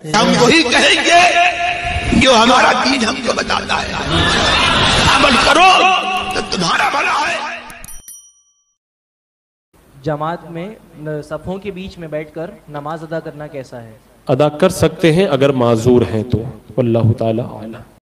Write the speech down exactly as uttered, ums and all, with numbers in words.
हम वही कहेंगे जो हमारा दीन हमको बताता है। अमल करो तो तुम्हारा भला है। जमात में सफ़ों के बीच में बैठकर नमाज अदा करना कैसा है? अदा कर सकते हैं अगर माजूर हैं तो। वल्लाहु ताला आलम।